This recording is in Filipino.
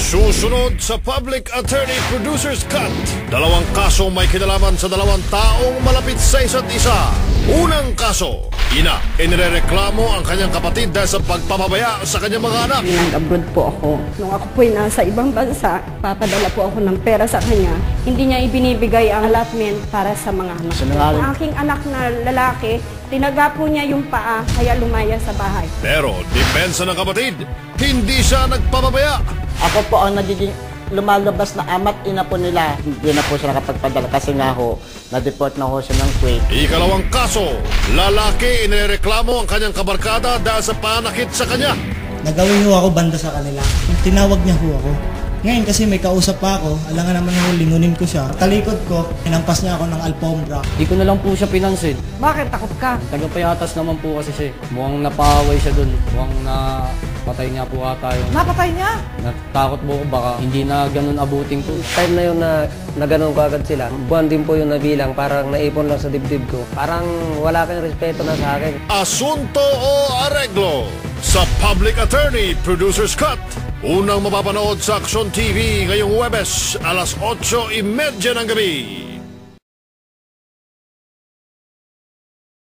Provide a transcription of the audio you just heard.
Susunod sa Public Attorney Producer's Cut, dalawang kasong may kinalaman sa dalawang taong malapit sa isa't isa. Unang kaso, ina, inirereklamo ang kanyang kapatid dahil sa pagpapabaya sa kanyang mga anak. Nag-abroad po ako. Nung ako po'y nasa ibang bansa, papadala po ako ng pera sa kanya. Hindi niya ibinibigay ang allotment para sa mga anak. Ang aking anak na lalaki, tinaga po niya yung paa, kaya lumaya sa bahay. Pero, depensa ng kapatid, hindi siya nagpapabaya. Ako po ang nagiging lumalabas na ama't ina po nila. Hindi na po siya nakapagpadala kasi nga ho, na-deport na ho siya ng Kuwait. Ikalawang kaso, lalaki inireklamo ang kanyang kabarkada dahil sa panakit sa kanya. Nagawin ho ako banda sa kanila. Tinawag niya ho ako. Ngayon kasi may kausap pa ako, alangan naman ho, lingunin ko siya. Talikod ko, pinampas niya ako ng alpombra. Di ko na lang po siya pinansin. Bakit takot ka? Tagapayatas naman po kasi siya. Mukhang napaway siya dun. Mukhang napatay niya po ata yung... Napatay niya? Natakot po ko baka hindi na ganun abuting ko. Time na yun na ganun ko agad sila. Buwan din po yung nabilang, parang naipon lang sa dibdib ko. Parang wala kang respeto na sa akin. Asunto o areglo sa Public Attorney Producer's Cut. Unang mapapanood sa AKSYONtv ngayong Huwebes, alas 8:30 ng gabi.